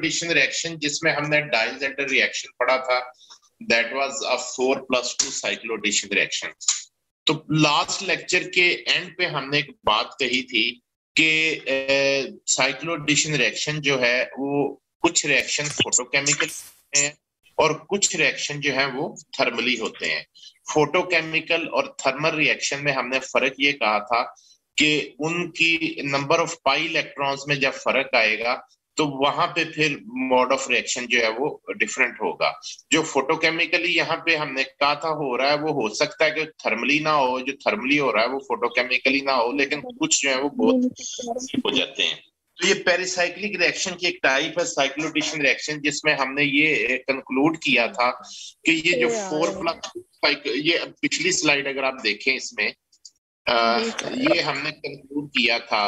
Cycloaddition reaction जिसमें हमने डाइजेंटर reaction पढ़ा था, that was a 4+2 cycloaddition reaction. तो लास्ट लेक्चर के एंड पे हमने एक बात कही थी कि साइक्लोएडिशन रिएक्शन जो है वो कुछ रिएक्शन फोटोकेमिकल हैं और कुछ रिएक्शन जो है वो थर्मली होते हैं। फोटोकेमिकल और थर्मल रिएक्शन में हमने फर्क ये कहा था कि उनकी नंबर ऑफ पाई इलेक्ट्रॉन्स में जब फर्क आएगा तो वहां पे फिर मोड ऑफ रिएक्शन जो है वो डिफरेंट होगा। जो फोटोकेमिकली यहाँ पे हमने कहा था हो रहा है वो हो सकता है कि थर्मली ना हो, जो थर्मली हो रहा है वो फोटोकेमिकली ना हो, लेकिन कुछ जो है वो बहुत हो जाते हैं। तो ये पेरिसाइक्लिक रिएक्शन की एक टाइप है साइक्लोएडिशन रिएक्शन, जिसमें हमने ये कंक्लूड किया था कि ये जो 4+, ये पिछली स्लाइड अगर आप देखें इसमें ये हमने कंक्लूड किया था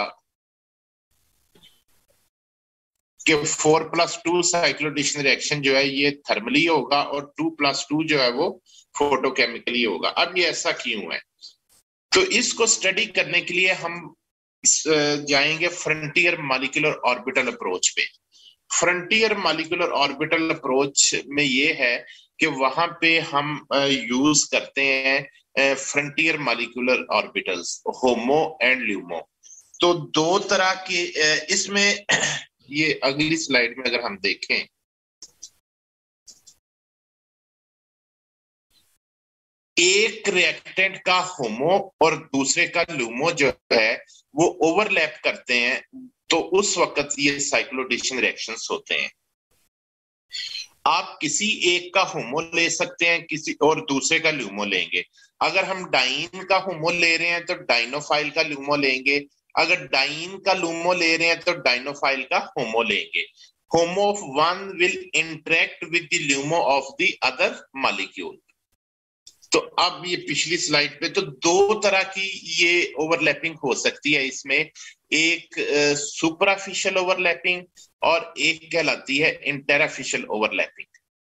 कि 4+2 साइक्लोएडिशन रिएक्शन जो है ये थर्मली होगा और 2+2 जो है वो फोटोकेमिकली होगा। अब ये ऐसा क्यों है? तो इसको स्टडी करने के लिए हम जाएंगे फ्रंटियर मॉलिक्यूलर ऑर्बिटल अप्रोच पे। फ्रंटियर मॉलिक्यूलर ऑर्बिटल अप्रोच में ये है कि वहां पे हम यूज करते हैं frontier molecular orbitals, HOMO and LUMO. तो दो तरह के इसमें ये अगली स्लाइड में अगर हम देखें एक रिएक्टेंट का होमो और दूसरे का ल्यूमो जो है वो ओवरलैप करते हैं, तो उस वक्त ये साइक्लोएडिशन रिएक्शंस होते हैं। आप किसी एक का होमो ले सकते हैं, किसी और दूसरे का ल्यूमो लेंगे। अगर हम डाइन का होमो ले रहे हैं तो डाइनोफाइल का ल्यूमो लेंगे, अगर डाइन का ल्यूमो ले रहे हैं तो डाइनोफाइल का होमो लेंगे। HOMO of one will interact with the LUMO of the other molecule. तो अब ये पिछली स्लाइड पे तो दो तरह की ये ओवरलैपिंग हो सकती है इसमें, एक सुपराफिशियल ओवरलैपिंग और एक कहलाती है इंटेराफिशियल ओवरलैपिंग।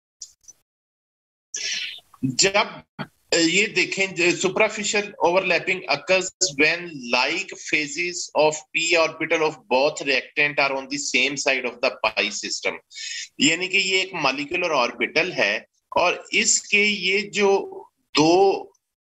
जब ये देखें suprafacial overlapping occurs when like phases of p orbital of both reactant are on the same side of the pi system। यानी कि ये एक मॉलिक्यूलर ऑर्बिटल है और इसके ये जो दो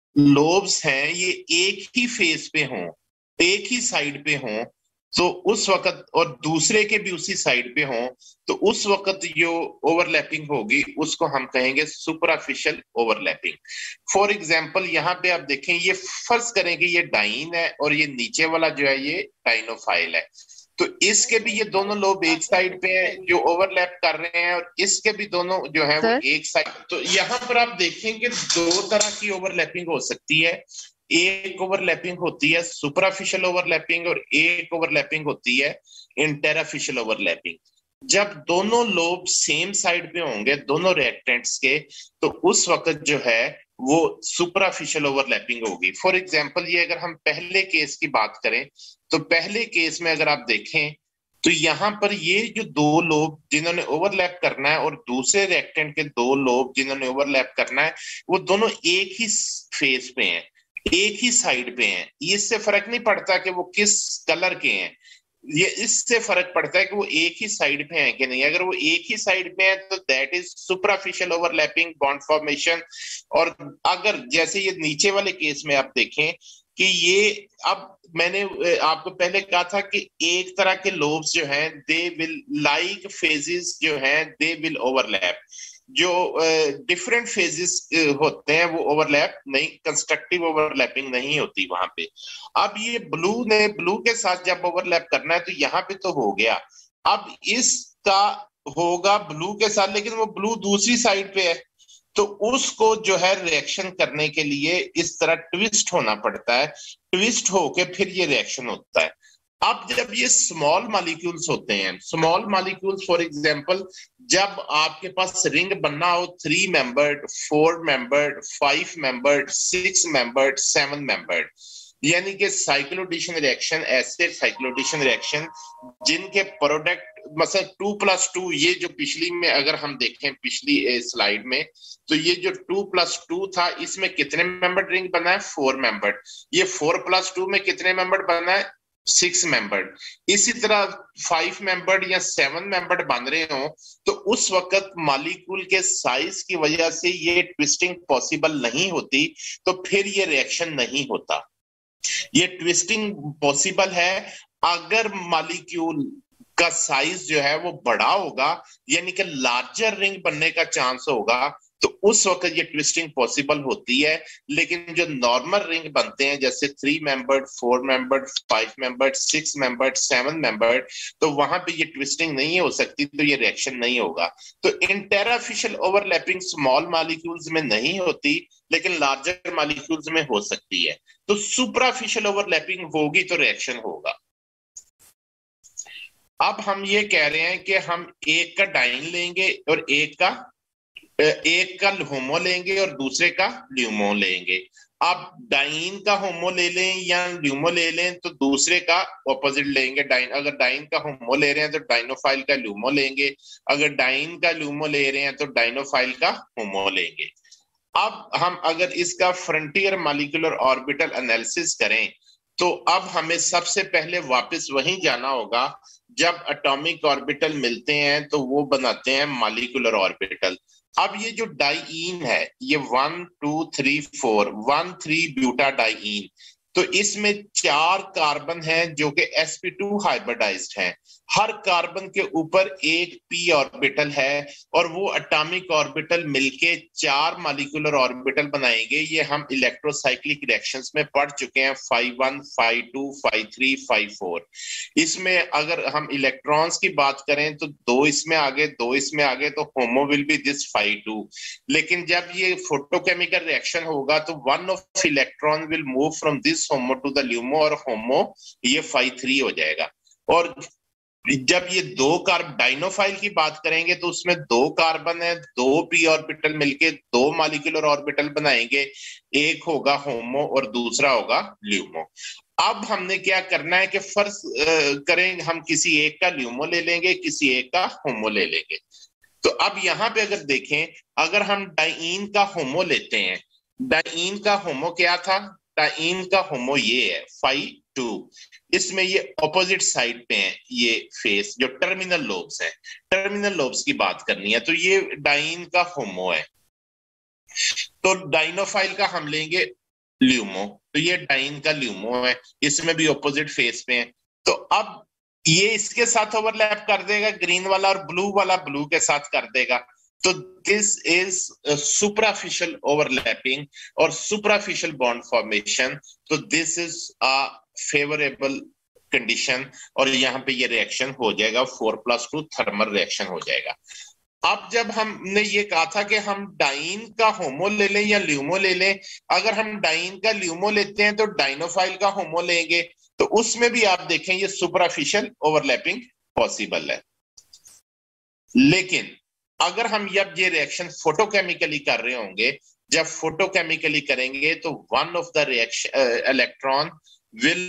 लोब्स हैं ये एक ही फेस पे हों, एक ही साइड पे हों, तो उस वक्त और दूसरे के भी उसी साइड पे हों, तो उस वक्त जो ओवरलैपिंग होगी उसको हम कहेंगे सुपराफिशियल ओवरलैपिंग। फॉर एग्जांपल यहाँ पे आप देखें, ये फर्ज करें कि ये डाइन है और ये नीचे वाला जो है ये डाइनोफाइल है, तो इसके भी ये दोनों लोब एक साइड पे हैं जो ओवरलैप कर रहे हैं और इसके भी दोनों जो है वो एक साइड। तो यहाँ पर आप देखें कि दो तरह की ओवरलैपिंग हो सकती है। एक ओवरलैपिंग होती है सुपराफिशियल ओवरलैपिंग और एक ओवरलैपिंग होती है इंटेराफिशियल ओवरलैपिंग। जब दोनों लोब सेम साइड पे होंगे दोनों रिएक्टेंट्स के, तो उस वक्त जो है वो सुपराफिशियल ओवरलैपिंग होगी। फॉर एग्जांपल ये अगर हम पहले केस की बात करें तो पहले केस में अगर आप देखें तो यहाँ पर ये जो दो लोब जिन्होंने ओवरलैप करना है और दूसरे रिएक्टेंट के दो लोब जिन्होंने ओवरलैप करना है वो दोनों एक ही फेस पे हैं, एक ही साइड पे हैं। इससे फर्क नहीं पड़ता कि वो किस कलर के हैं, ये इससे फर्क पड़ता है कि वो एक ही साइड पे हैं कि नहीं। अगर वो एक ही साइड पे हैं तो that is suprafacial overlapping bond formation. और अगर जैसे ये नीचे वाले केस में आप देखें कि ये, अब मैंने आपको पहले कहा था कि एक तरह के लोब्स जो हैं दे विल लाइक फेजेस जो हैं दे विल ओवरलैप, जो डिफरेंट फेजेस होते हैं वो ओवरलैप नहीं, कंस्ट्रक्टिव ओवरलैपिंग नहीं होती वहां पे। अब ये ब्लू के साथ जब ओवरलैप करना है तो यहाँ पे तो हो गया, अब इसका होगा ब्लू के साथ, लेकिन वो ब्लू दूसरी साइड पे है, तो उसको जो है रिएक्शन करने के लिए इस तरह ट्विस्ट होना पड़ता है, ट्विस्ट होके फिर ये रिएक्शन होता है। अब जब ये स्मॉल मॉलिक्यूल्स होते हैं, स्मॉल मॉलिक्यूल्स फॉर एग्जांपल जब आपके पास रिंग बनना हो 3 membered, 4 membered, 5 membered, 6 membered, 7 membered, यानी कि साइक्लोएडिशन रिएक्शन, ऐसे साइक्लोएडिशन रिएक्शन जिनके प्रोडक्ट मतलब 2+2, ये जो पिछली में अगर हम देखें पिछली स्लाइड में, तो ये जो 2+2 था इसमें कितने मेंबर रिंग बना है? 4 मेंबर। ये 4+2 में कितने मेंबर बना है? 6 मेंबर्ड, इसी तरह 5 मेंबर्ड या 7 मेंबर्ड बन रहे हो तो उस वक्त मॉलिक्यूल के साइज की वजह से ये ट्विस्टिंग पॉसिबल नहीं होती, तो फिर ये रिएक्शन नहीं होता। ये ट्विस्टिंग पॉसिबल है अगर मॉलिक्यूल का साइज जो है वो बड़ा होगा, यानी कि लार्जर रिंग बनने का चांस होगा, तो उस वक्त ये ट्विस्टिंग पॉसिबल होती है। लेकिन जो नॉर्मल रिंग बनते हैं जैसे 3 membered, 4 membered, 5 membered, 6 membered, 7 membered, तो वहां पे ये ट्विस्टिंग नहीं हो सकती, तो ये रिएक्शन नहीं होगा। तो इंटेराफिशियल ओवरलैपिंग स्मॉल मॉलिक्यूल्स में नहीं होती, लेकिन लार्जर मॉलिक्यूल्स में हो सकती है। तो सुपराफिशियल ओवरलैपिंग होगी तो रिएक्शन होगा। अब हम ये कह रहे हैं कि हम एक का डाइन लेंगे और एक का होमो लेंगे और दूसरे का ल्यूमो लेंगे। आप डाइन का होमो ले लें या ल्यूमो ले लें तो दूसरे का ऑपोजिट लेंगे। डाइन, अगर डाइन का होमो ले रहे हैं तो डाइनोफाइल का ल्यूमो लेंगे, अगर डाइन का ल्यूमो ले रहे हैं तो डाइनोफाइल का होमो लेंगे। अब हम अगर इसका फ्रंटियर मॉलिक्यूलर ऑर्बिटल एनालिसिस करें तो अब हमें सबसे पहले वापस वहीं जाना होगा जब एटॉमिक ऑर्बिटल मिलते हैं तो वो बनाते हैं मॉलिक्यूलर ऑर्बिटल। अब ये जो डाइईन है ये 1 2 3 4 1 3 ब्यूटा डाइईन, तो इसमें 4 कार्बन हैं जो कि sp2 हाइब्रिडाइज्ड हैं। हर कार्बन के ऊपर एक p ऑर्बिटल है और वो एटॉमिक ऑर्बिटल मिलके 4 मॉलिक्यूलर ऑर्बिटल बनाएंगे। ये हम इलेक्ट्रोसाइक्लिक रिएक्शंस में पढ़ चुके हैं, 5 1 5 2 5 3 5 4। इसमें अगर हम इलेक्ट्रॉन्स की बात करें तो 2 इसमें आगे 2 इसमें आगे, तो होमो विल बी दिस 5 2। लेकिन जब ये फोटोकेमिकल रिएक्शन होगा तो one of electron will move from this HOMO to the LUMO और होमो ये 5 3 हो जाएगा। और जब ये 2 कार्बन डाइनोफाइल की बात करेंगे तो उसमें 2 कार्बन है, 2 p ऑर्बिटल मिलके 2 मॉलिक्यूलर ऑर्बिटल बनाएंगे, एक होगा होमो और दूसरा होगा ल्यूमो। अब हमने क्या करना है कि फर्ज करें हम किसी एक का ल्यूमो ले लेंगे, किसी एक का होमो ले लेंगे। तो अब यहां पे अगर देखें, अगर हम डाइईन का होमो लेते हैं, डाइईन का होमो क्या था, डाइईन का होमो ये है 5 2। इसमें ये ऑपोजिट साइड पे है, ये फेस जो टर्मिनल लोब्स है, टर्मिनल लोब्स की बात करनी है, तो ये डाइईन का होमो है। तो डाइनोफाइल का हम लेंगे ल्यूमो, तो ये डाइन का ल्यूमो है, इसमें भी ऑपोजिट फेस पे है। तो अब ये इसके साथ ओवरलैप कर देगा ग्रीन वाला, और ब्लू वाला ब्लू के साथ कर देगा। तो दिस इज सुपराफिशियल ओवरलैपिंग और सुपराफिशियल बॉन्ड फॉर्मेशन। तो this is a favourable condition और यहाँ पे ये रिएक्शन हो जाएगा, 4+2 थर्मल रिएक्शन हो जाएगा। अब जब हमने ये कहा था कि हम डाइन का होमो ले लें या ल्यूमो ले लें, अगर हम डाइन का ल्यूमो लेते हैं तो डाइनोफाइल का होमो लेंगे, तो उसमें भी आप देखें ये सुपराफिशियल ओवरलैपिंग पॉसिबल है। लेकिन अगर हम जब ये रिएक्शन फोटोकेमिकली कर रहे होंगे, जब फोटोकेमिकली करेंगे तो one of the reaction electron will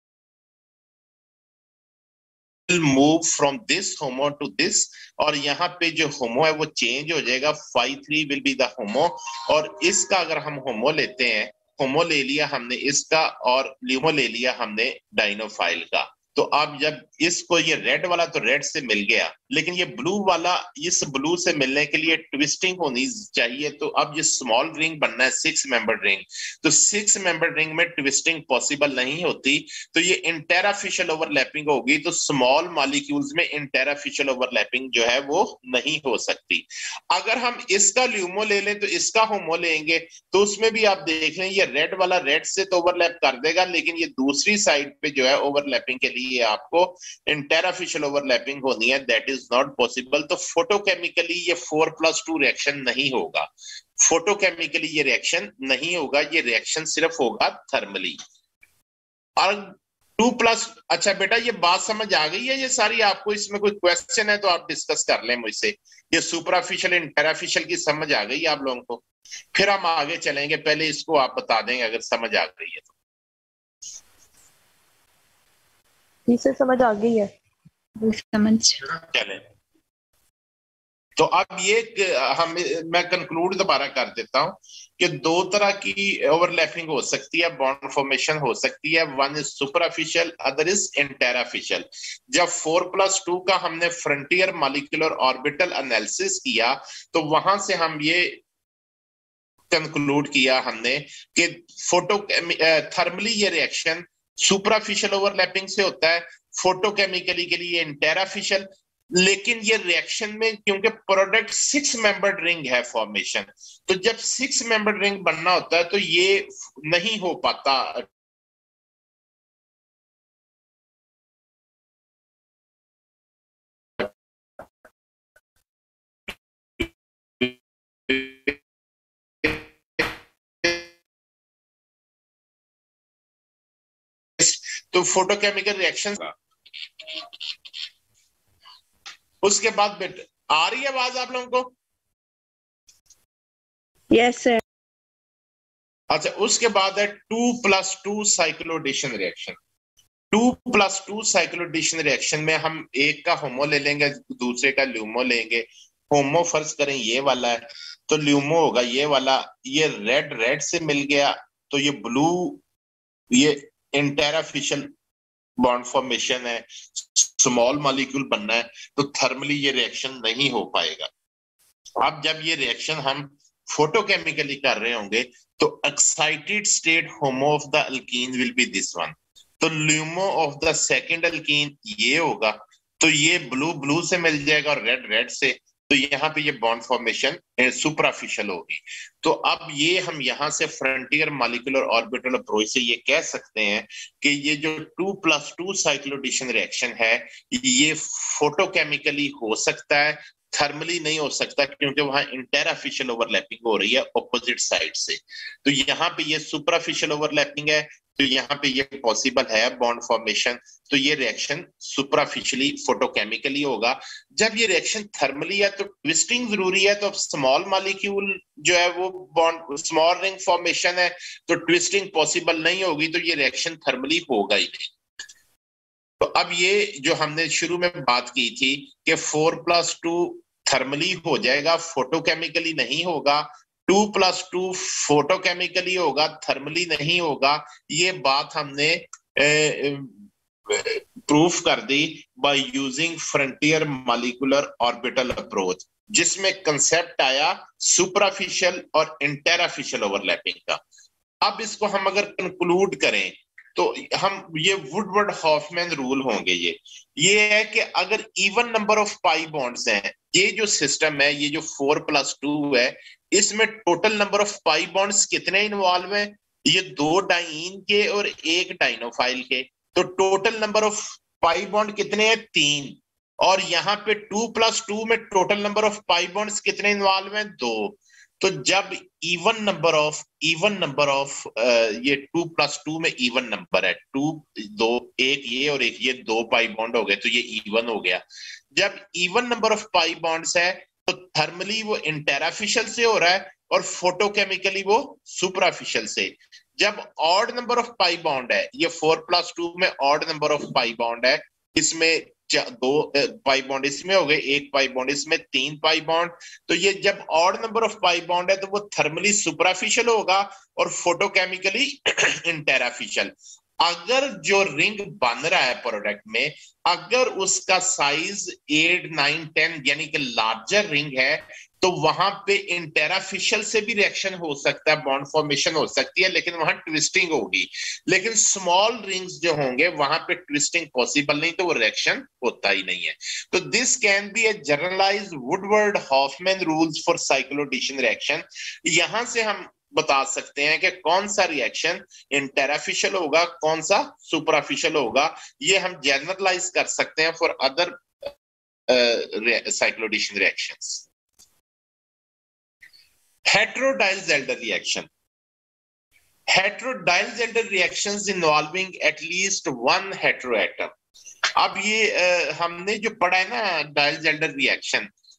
move from this HOMO to this, और यहाँ पे जो होमो है वो चेंज हो जाएगा, 5 3 विल बी द होमो। और इसका अगर हम होमो लेते हैं, होमो ले लिया हमने इसका और ल्यूमो ले लिया हमने डाइनोफाइल का, तो अब जब इसको ये रेड वाला तो रेड से मिल गया, लेकिन ये ब्लू वाला इस ब्लू से मिलने के लिए ट्विस्टिंग होनी चाहिए। तो अब ये स्मॉल रिंग बनना है 6 मेंबर रिंग, तो 6 मेंबर रिंग में ट्विस्टिंग पॉसिबल नहीं होती, तो ये इंटेराफिशियल ओवरलैपिंग होगी। तो स्मॉल मॉलिक्यूल्स में इंटेराफिशियल ओवरलैपिंग जो है वो नहीं हो सकती। अगर हम इसका ल्यूमो ले लें तो इसका होमो लेंगे, तो उसमें भी आप देख लें ये रेड वाला रेड से तो ओवरलैप कर देगा, लेकिन ये दूसरी साइड पे जो है ओवरलैपिंग के लिए आपको इंटेराफिशियल ओवरलैपिंग होनी है, दैट इज नॉट पॉसिबल। तो फोटोकेमिकली ये 4+2 रिएक्शन नहीं होगा, फोटोकेमिकली ये रिएक्शन नहीं होगा, ये रिएक्शन सिर्फ होगा थर्मली। और 2+, अच्छा बेटा ये बात समझ आ गई है ये सारी, आपको इसमें कोई क्वेश्चन है तो आप डिस्कस कर लें मुझसे। ये सुपराफिशियल इंटेराफिशियल की समझ आ गई आप लोगों को, फिर हम आगे चलेंगे, पहले इसको आप बता देंगे अगर समझ आ गई है तो। जी सर समझ आ गई है। समझ चले तो अब ये हम मैं कंक्लूड दोबारा कर देता हूं कि दो तरह की ओवरलैपिंग हो सकती है, बॉन्ड फॉर्मेशन हो सकती है। One is suprafacial, other is antarafacial. जब 4+2 का हमने फ्रंटियर मॉलिक्यूलर ऑर्बिटल एनालिसिस किया तो वहां से हम ये कंक्लूड किया हमने कि फोटो थर्मली ये रिएक्शन सुपरफिशियल ओवरलैपिंग से होता है, फोटोकेमिकली के लिए इंटेराफिशियल। लेकिन ये रिएक्शन में क्योंकि प्रोडक्ट 6 मेंबर्ड रिंग है फॉर्मेशन, तो जब 6 मेंबर्ड रिंग बनना होता है तो ये नहीं हो पाता। तो फोटोकेमिकल रिएक्शन उसके बाद बेटा आ रही है आवाज आप लोगों को? Yes sir. अच्छा, उसके बाद है 2+2 साइक्लोएडिशन रिएक्शन। 2+2 साइक्लोएडिशन रिएक्शन में हम एक का होमो ले लेंगे, दूसरे का ल्यूमो लेंगे। होमो फर्ज करें ये वाला है तो ल्यूमो होगा ये वाला। ये रेड रेड से मिल गया तो ये ब्लू, ये इंटेराफिशियल बॉन्ड फॉर्मेशन है, स्मॉल मॉलिक्यूल बनना है, तो थर्मली ये रिएक्शन नहीं हो पाएगा। अब जब ये रिएक्शन हम फोटोकेमिकली कर रहे होंगे तो excited state HOMO of the alkene will be this one. तो LUMO of the second alkene ये होगा, तो ये ब्लू ब्लू से मिल जाएगा और रेड रेड से, तो यहाँ पे ये बॉन्ड फॉर्मेशन सुपरफिशियल होगी। तो अब ये हम यहाँ से फ्रंटियर मॉलिक्यूलर ऑर्बिटल अप्रोच से ये कह सकते हैं कि ये जो 2+2 साइक्लोएडिशन रिएक्शन है ये फोटोकेमिकली हो सकता है, थर्मली नहीं हो सकता, क्योंकि वहां इंटेराफिशियल ओवरलैपिंग हो रही है ऑपोजिट साइड से। तो यहाँ पे ये सुपरफिशियल ओवरलैपिंग है, तो यहाँ पे ये पॉसिबल है बॉन्ड फॉर्मेशन। तो ये रिएक्शन सुपरफिशियली फोटोकेमिकली होगा। जब ये रिएक्शन थर्मली है तो ट्विस्टिंग जरूरी है, तो अब स्मॉल मॉलिक्यूल जो है वो बॉन्ड स्मॉल रिंग फॉर्मेशन है तो ट्विस्टिंग पॉसिबल नहीं होगी, तो ये रिएक्शन थर्मली होगा ही नहीं। तो अब ये जो हमने शुरू में बात की थी कि 4+2 थर्मली हो जाएगा, फोटोकेमिकली नहीं होगा। 2+2 फोटोकेमिकली होगा, थर्मली नहीं होगा। ये बात हमने प्रूफ कर दी by using frontier molecular orbital approach, जिसमें कंसेप्ट आया सुपरफिशियल और इंटेराफिशियल ओवरलैपिंग का। अब इसको हम अगर कंक्लूड करें तो हम ये वुडवर्ड हॉफमैन रूल होंगे। ये है कि अगर even number of pi bonds हैं, ये जो सिस्टम है, ये जो 4+2 है, इसमें total number of pi bonds कितने इन्वॉल्व हैं? ये 2 डाइन के और 1 डाइनोफाइल के, तो total number of pi bond कितने हैं? 3। और यहाँ पे 2+2 में total number of pi bonds कितने इन्वॉल्व हैं? 2। तो जब इवन नंबर ऑफ ये 2+2 में इवन नंबर है, 2 2 एक ये और एक ये 2 पाई बॉन्ड हो गए, तो ये इवन हो गया। जब even number of pi bonds है तो थर्मली वो इंटेराफिशियल से हो रहा है और फोटोकेमिकली वो सुपराफिशियल से। जब odd number of pi bond है, ये 4+2 में odd number of pi bond है, इसमें 2 पाई बॉन्ड इसमें हो गए, 1 पाई बॉन्ड इसमें, 3 पाई बॉन्ड। तो ये जब odd number of pi bond है तो वो थर्मली सुपराफिशियल होगा और फोटोकेमिकली इंटेराफिशियल। अगर जो रिंग बन रहा है प्रोडक्ट में, अगर उसका साइज 8 9 10 यानी कि लार्जर रिंग है, तो वहां पे इंटेराफिशियल से भी रिएक्शन हो सकता है, बॉन्ड फॉर्मेशन हो सकती है, लेकिन वहां ट्विस्टिंग होगी। लेकिन स्मॉल रिंग्स जो होंगे वहां पे ट्विस्टिंग पॉसिबल नहीं, तो वो रिएक्शन होता ही नहीं है। तो this can be a generalised Woodward Hoffmann rules for cycloaddition reaction. यहां से हम बता सकते हैं कि कौन सा रिएक्शन इंटेराफिशियल होगा, कौन सा सुपराफिशियल होगा। ये हम जनरलाइज कर सकते हैं for other cycloaddition reactions. Heterodiol-Zelder reaction. Heterodiol-Zelder reactions involving at least one heteroatom. अब ये हमने जो पढ़ा है ना डायल-जेल्डर रिएक्शन,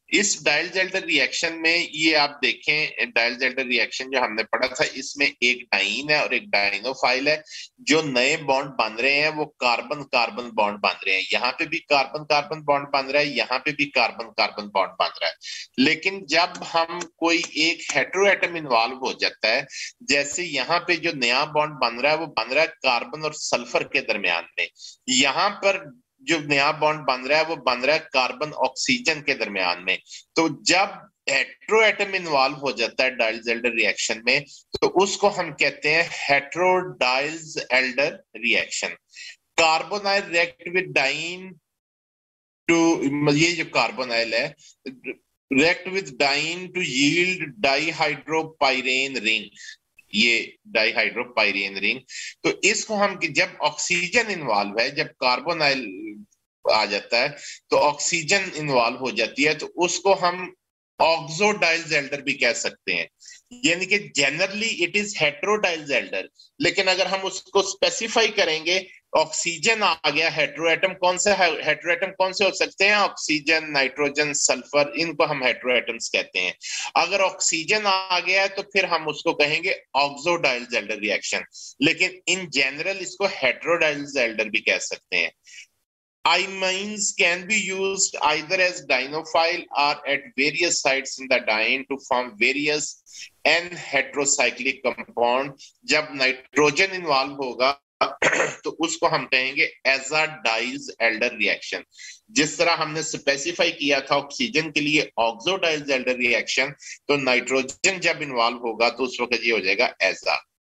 इस डाइलजेल्डर रिएक्शन में ये आप देखें, डाइलजेल्डर रिएक्शन जो हमने पढ़ा था, इसमें एक डाइन है और एक डाइनोफाइल है। जो नए बॉन्ड बन रहे हैं वो कार्बन कार्बन बॉन्ड बन रहे हैं। यहाँ पे भी कार्बन कार्बन बॉन्ड बन रहा है, यहाँ पे भी कार्बन कार्बन बॉन्ड बन रहा है। लेकिन जब हम कोई एक हेटेरोएटम इन्वॉल्व हो जाता है, जैसे यहाँ पे जो नया बॉन्ड बन रहा है वो बन रहा है कार्बन और सल्फर के दरमियान में, यहाँ पर जो नया बॉन्ड बन रहा है वो बन रहा है कार्बन ऑक्सीजन के दरमियान में। तो जब हेटेरोएटम इन्वॉल्व हो जाता है डाइलजेल्डर रिएक्शन में, तो उसको हम कहते हैं hetero Diels Alder reaction. Carbonyl react with diene to, ये जो कार्बोनाइल है react with diene to yield dihydropyran ring, ये डाइहाइड्रोपाइरेन रिंग। तो इसको हम, जब ऑक्सीजन इन्वॉल्व है, जब कार्बोनाइल आ जाता है तो ऑक्सीजन इन्वॉल्व हो जाती है, तो उसको हम ऑक्सोडाइलजेल्डर भी कह सकते हैं। यानी कि जनरली इट इज हेटेरोडाइलजेल्डर, लेकिन अगर हम उसको स्पेसिफाई करेंगे, ऑक्सीजन आ गया, हेटेरोएटम कौन से हेटेरोएटम कौन से हो सकते हैं? ऑक्सीजन, नाइट्रोजन, सल्फर, इनको हम हेटेरोएटम्स कहते हैं। अगर ऑक्सीजन आ गया है तो फिर हम उसको कहेंगे ऑक्सोडाइलजेल्डर रिएक्शन, लेकिन इन जनरल इसको हेटेरोडाइलजेल्डर भी कह सकते हैं। Imines can be used either as dienophile or at various sites in the diene to form various n-heterocyclic compound. जब नाइट्रोजन इन्वॉल्व होगा तो उसको हम कहेंगे एजाडाइलजेल्डर रिएक्शन। जिस तरह हमने स्पेसिफाई किया था ऑक्सीजन के लिए ऑक्सोडाइलजेल्डर रिएक्शन, तो नाइट्रोजन जब इन्वॉल्व होगा तो उस वक्त ये हो जाएगा एजा।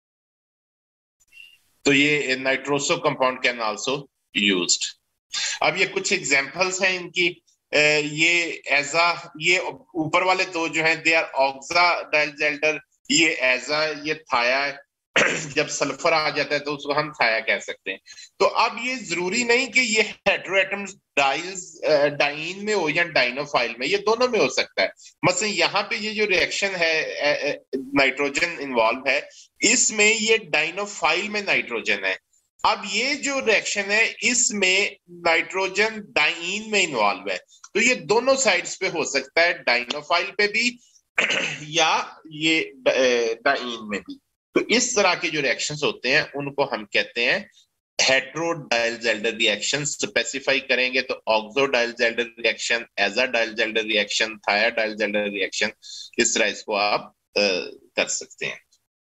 तो ये nitroso compound can also used. अब ये कुछ एग्जांपल्स हैं इनकी। ये एजा, ये ऊपर वाले दो जो हैं दे आर ऑक्सा डाइलजेल्डर, ये एजा, ये थाया। जब सल्फर आ जाता है तो उसको हम थाया कह सकते हैं। तो अब ये जरूरी नहीं कि ये हेटेरोएटम्स डाइन में हो या डाइनोफाइल में, ये दोनों में हो सकता है। मसलन यहाँ पे ये जो रिएक्शन है, नाइट्रोजन इन्वॉल्व है, इसमें ये डाइनोफाइल में नाइट्रोजन है। अब ये जो रिएक्शन है इसमें नाइट्रोजन डाइन में इन्वॉल्व है, तो ये दोनों साइड्स पे हो सकता है, डाइनोफाइल पे भी या ये डाइन में भी। तो इस तरह के जो रिएक्शंस होते हैं उनको हम कहते हैं हेटेरोडाइलजेल्डर रिएक्शन। स्पेसिफाई करेंगे तो oxo Diels Alder reaction, aza Diels Alder reaction, thia Diels Alder reaction, इस तरह इसको आप कर सकते हैं।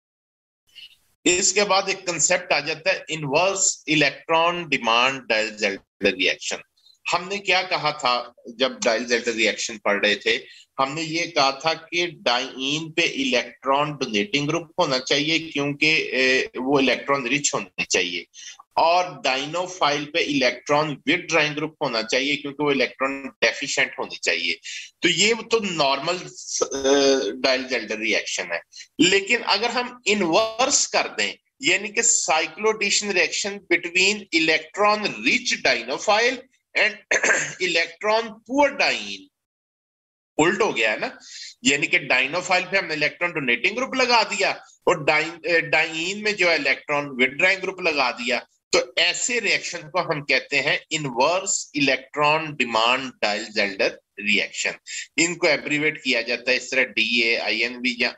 इसके बाद एक कंसेप्ट आ जाता है inverse electron demand Diels Alder reaction. हमने क्या कहा था जब डाइलजेल्डर रिएक्शन पढ़ रहे थे? हमने ये कहा था कि डाइन पे इलेक्ट्रॉन डोनेटिंग ग्रुप होना चाहिए क्योंकि वो इलेक्ट्रॉन रिच होने चाहिए, और डाइनोफाइल पे इलेक्ट्रॉन विथड्राइंग ग्रुप होना चाहिए क्योंकि वो इलेक्ट्रॉन डेफिशिएंट होनी चाहिए। तो ये तो नॉर्मल डाइलजेल्डर रिएक्शन है। लेकिन अगर हम इनवर्स कर दें, यानी कि cycloaddition reaction between electron rich dienophile and electron poor diene, उल्ट हो गया है ना। यानी कि डाइनोफाइल पे हमने इलेक्ट्रॉन डोनेटिंग ग्रुप लगा दिया और डाइन में जो है इलेक्ट्रॉन विथड्राइंग ग्रुप लगा दिया। तो ऐसे रिएक्शन को हम कहते हैं inverse electron demand Diels Alder reaction. इनको एब्रीवेट किया जाता है इस तरह DAINV या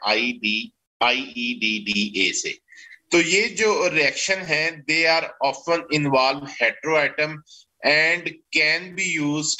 IEDDA से। तो ये जो रिएक्शन है they are often involve heteroatom and can be used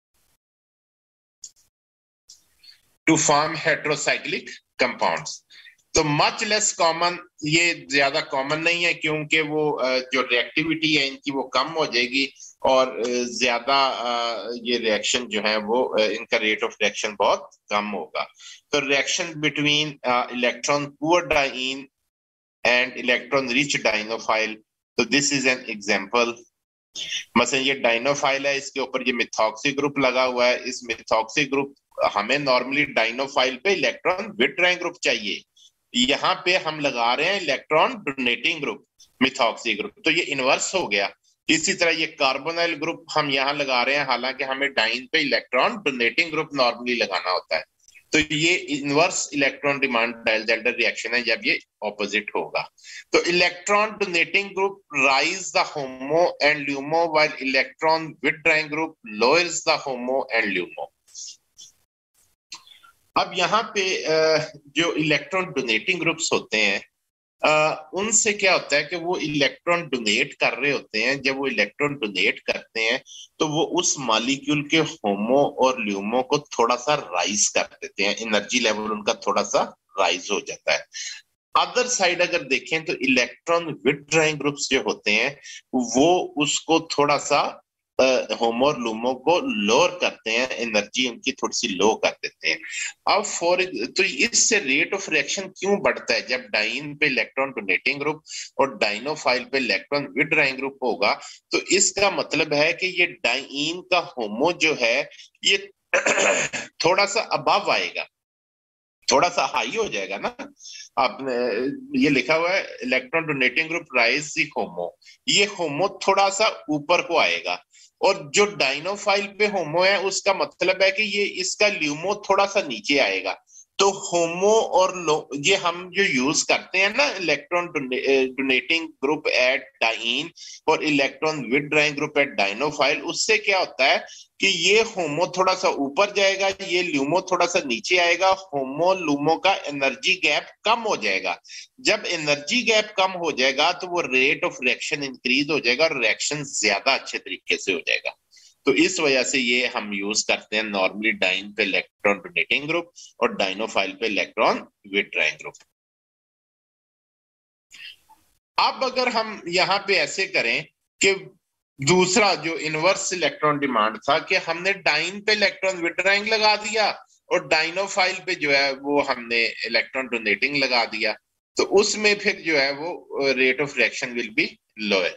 to form heterocyclic compounds. तो मच लेस कॉमन, ये ज्यादा कॉमन नहीं है क्योंकि वो जो रिएक्टिविटी है इनकी वो कम हो जाएगी और ज्यादा ये रिएक्शन जो है वो इनका रेट ऑफ रिएक्शन बहुत कम होगा। तो reaction between electron poor diene and electron rich dienophile, तो दिस इज एन एग्जांपल। मसलन ये डाइनोफाइल है, इसके ऊपर ये मिथॉक्सी ग्रुप लगा हुआ है। इस मिथॉक्सी ग्रुप, हमें नॉर्मली डाइनोफाइल पे इलेक्ट्रॉन विथड्राइंग ग्रुप चाहिए, यहाँ पे हम लगा रहे हैं electron donating group, methoxy group, तो ये इनवर्स हो गया। इसी तरह ये कार्बोनाइल ग्रुप हम यहाँ लगा रहे हैं, हालांकि हमें डाइन पे इलेक्ट्रॉन डोनेटिंग ग्रुप नॉर्मली लगाना होता है। तो ये inverse electron demand Diels Alder reaction है जब ये ऑपोजिट होगा। तो electron donating group raise the HOMO and LUMO while electron withdrawing group lowers the HOMO and LUMO. अब यहाँ पे जो इलेक्ट्रॉन डोनेटिंग ग्रुप्स होते हैं, उनसे क्या होता है कि वो इलेक्ट्रॉन डोनेट कर रहे होते हैं। जब वो इलेक्ट्रॉन डोनेट करते हैं तो वो उस मॉलिक्यूल के होमो और ल्यूमो को थोड़ा सा राइज कर देते हैं, एनर्जी लेवल उनका थोड़ा सा राइज हो जाता है। अदर साइड अगर देखें तो इलेक्ट्रॉन विथड्रॉइंग ग्रुप्स जो होते हैं वो उसको थोड़ा सा होमो और लूमो को लोअर करते हैं, एनर्जी उनकी थोड़ी सी लो कर देते हैं। अब तो इससे रेट ऑफ रिएक्शन क्यों बढ़ता है? जब डाइन पे इलेक्ट्रॉन डोनेटिंग ग्रुप और डाइनोफाइल पे इलेक्ट्रॉन विथड्रॉइंग ग्रुप होगा तो इसका मतलब है कि ये डाइन का होमो जो है ये थोड़ा सा अबव आएगा, थोड़ा सा हाई हो जाएगा ना। आपने ये लिखा हुआ है electron donating group raise the HOMO, ये होमो थोड़ा सा ऊपर को आएगा। और जो डाइनोफाइल पे होमो है उसका मतलब है कि ये इसका ल्यूमो थोड़ा सा नीचे आएगा। तो होमो और ये हम जो यूज करते हैं ना, electron donating group at diene और electron withdrawing group at dienophile, उससे क्या होता है कि ये होमो थोड़ा सा ऊपर जाएगा, ये ल्यूमो थोड़ा सा नीचे आएगा, होमो लूमो का एनर्जी गैप कम हो जाएगा। जब एनर्जी गैप कम हो जाएगा तो वो रेट ऑफ रिएक्शन इंक्रीज हो जाएगा और रिएक्शन ज्यादा अच्छे तरीके से हो जाएगा। तो इस वजह से ये हम यूज करते हैं नॉर्मली डाइन पे इलेक्ट्रॉन डोनेटिंग ग्रुप और डाइनोफाइल पे इलेक्ट्रॉन विथड्रॉइंग ग्रुप। अब अगर हम यहाँ पे ऐसे करें कि दूसरा जो इनवर्स इलेक्ट्रॉन डिमांड था कि हमने डाइन पे इलेक्ट्रॉन विथड्रॉइंग लगा दिया और डाइनोफाइल पे जो है वो हमने इलेक्ट्रॉन डोनेटिंग लगा दिया, तो उसमें फिर जो है वो rate of reaction will be lower.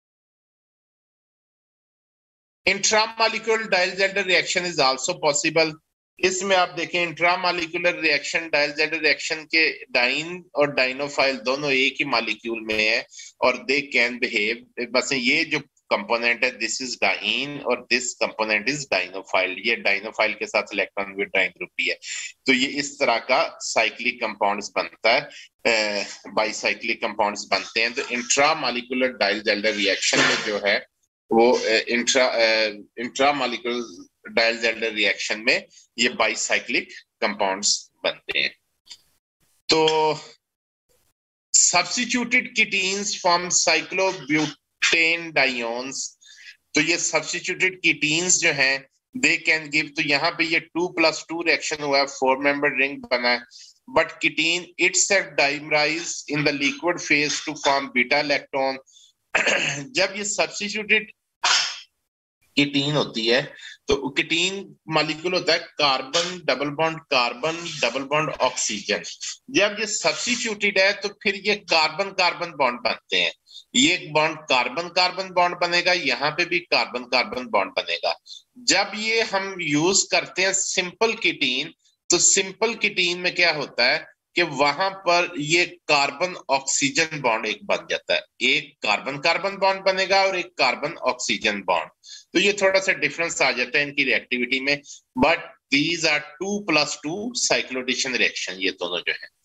Intramolecular Diels Alder reaction is also possible. इसमें आप देखें इंट्रामॉलिक्यूलर रिएक्शन डायल्जेंडर रिएक्शन के डाइन और डाइनोफाइल दोनों एक ही मॉलिक्यूल में है और दे कैन बिहेव, बस ये जो कंपोनेंट है दिस इज डाइन और दिस कंपोनेंट इज डाइनोफाइल, ये डाइनोफाइल के साथ इलेक्ट्रॉन विथड्रॉइंग ग्रुप भी है। तो ये इस तरह का साइक्लिक कंपाउंड्स बनता है, बाईसाइक्लिक कंपाउंड्स बनते हैं। तो इंट्रामॉलिक्यूलर डायल्जेंडर रिएक्शन में जो है वो इंट्रामॉलिक्यूलर डायल्जेंडर रिएक्शन में ये बाईसाइक्लिक कंपाउंड्स बनते हैं। तो substituted ketenes form cyclobutane diones. तो ये सब्स्टिट्यूटेड कीटीन्स जो हैं दे कैन गिव, तो यहाँ पे ये 2+2 रिएक्शन हुआ है, 4 मेंबर रिंग बना है, but ketene itself dimerise in the liquid phase to form beta lactone. जब ये सब्स्टिट्यूटेड कीटीन होती है तो कीटीन मॉलिक्यूल होता है कार्बन डबल बॉन्ड ऑक्सीजन। जब ये सब्स्टिट्यूटेड है तो फिर ये कार्बन कार्बन बॉन्ड बनते हैं, ये बॉन्ड कार्बन कार्बन बॉन्ड बनेगा, यहाँ पे भी कार्बन कार्बन बॉन्ड बनेगा। जब ये हम यूज करते हैं सिंपल कीटीन, तो सिंपल कीटीन में क्या होता है कि वहां पर ये कार्बन ऑक्सीजन बॉन्ड एक बन जाता है, एक कार्बन कार्बन बॉन्ड बनेगा और एक कार्बन ऑक्सीजन बॉन्ड। तो ये थोड़ा सा डिफरेंस आ जाता है इनकी रिएक्टिविटी में, but these are 2+2 cycloaddition reaction, ये दोनों जो है।